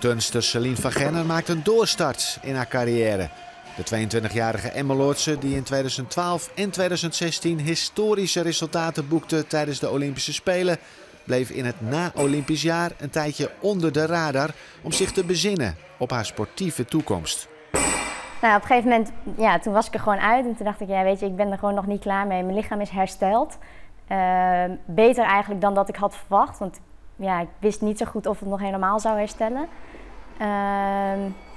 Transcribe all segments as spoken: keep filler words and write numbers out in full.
Oud-turnster Celine van Genner maakt een doorstart in haar carrière. De tweeëntwintigjarige Emmeloordse die in tweeduizend twaalf en tweeduizend zestien historische resultaten boekte tijdens de Olympische Spelen, bleef in het na-Olympisch jaar een tijdje onder de radar om zich te bezinnen op haar sportieve toekomst. Nou, op een gegeven moment, ja, toen was ik er gewoon uit en toen dacht ik, ja, weet je, ik ben er gewoon nog niet klaar mee. Mijn lichaam is hersteld. Uh, beter eigenlijk dan dat ik had verwacht, want ja, ik wist niet zo goed of het nog helemaal zou herstellen. Uh,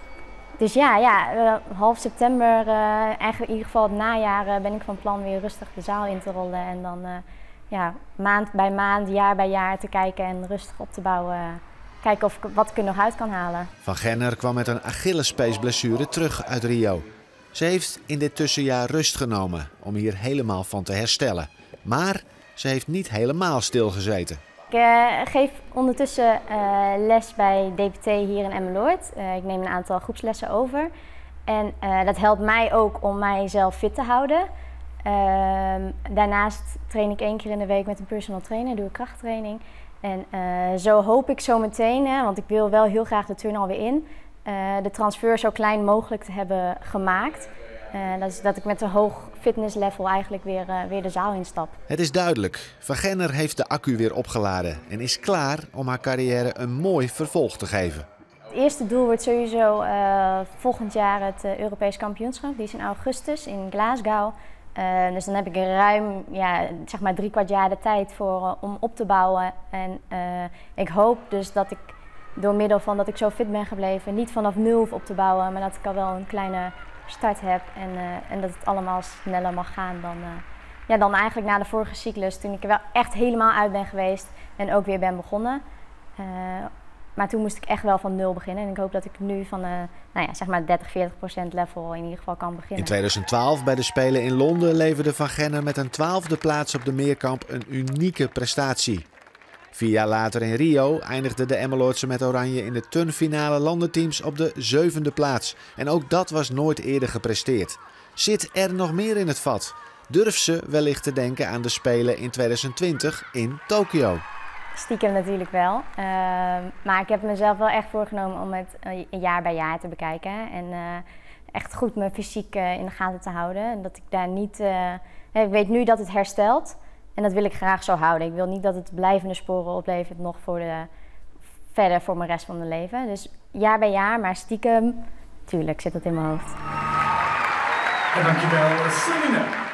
dus ja, ja uh, half september, uh, eigenlijk in ieder geval het najaar, uh, ben ik van plan weer rustig de zaal in te rollen. En dan uh, ja, maand bij maand, jaar bij jaar te kijken en rustig op te bouwen. Kijken of ik, wat ik er nog uit kan halen. Van Genner kwam met een Achillespeesblessure terug uit Rio. Ze heeft in dit tussenjaar rust genomen om hier helemaal van te herstellen. Maar ze heeft niet helemaal stilgezeten. Ik uh, geef ondertussen uh, les bij D P T hier in Emmeloord. Uh, ik neem een aantal groepslessen over. En uh, dat helpt mij ook om mijzelf fit te houden. Uh, daarnaast train ik één keer in de week met een personal trainer, doe ik krachttraining. En uh, zo hoop ik zo meteen, hè, want ik wil wel heel graag de turn alweer in, uh, de transfer zo klein mogelijk te hebben gemaakt. Uh, dat is dat ik met een hoog fitnesslevel eigenlijk weer, uh, weer de zaal instap. Het is duidelijk, Van Genner heeft de accu weer opgeladen en is klaar om haar carrière een mooi vervolg te geven. Het eerste doel wordt sowieso uh, volgend jaar het uh, Europees kampioenschap. Die is in augustus in Glasgow. Uh, dus dan heb ik er ruim ja, zeg maar drie kwart jaar de tijd voor uh, om op te bouwen. En uh, ik hoop dus dat ik door middel van dat ik zo fit ben gebleven, niet vanaf nul hoef op te bouwen, maar dat ik al wel een kleine start heb en, uh, en dat het allemaal sneller mag gaan dan, uh, ja, dan eigenlijk na de vorige cyclus, toen ik er wel echt helemaal uit ben geweest en ook weer ben begonnen. Uh, Maar toen moest ik echt wel van nul beginnen en ik hoop dat ik nu van uh, nou ja, zeg maar dertig, veertig procent level in ieder geval kan beginnen. In tweeduizend twaalf bij de Spelen in Londen leverde Van Genner met een twaalfde plaats op de meerkamp een unieke prestatie. Vier jaar later in Rio eindigde de Emmeloordse met oranje in de turnfinale landenteams op de zevende plaats. En ook dat was nooit eerder gepresteerd. Zit er nog meer in het vat? Durft ze wellicht te denken aan de Spelen in tweeduizend twintig in Tokio? Stiekem natuurlijk wel, uh, maar ik heb mezelf wel echt voorgenomen om het uh, jaar bij jaar te bekijken en uh, echt goed mijn fysiek uh, in de gaten te houden. En dat ik daar niet, uh, ik weet nu dat het herstelt en dat wil ik graag zo houden. Ik wil niet dat het blijvende sporen oplevert nog voor de, verder voor mijn rest van mijn leven. Dus jaar bij jaar, maar stiekem, tuurlijk zit dat in mijn hoofd. En dankjewel, Celine.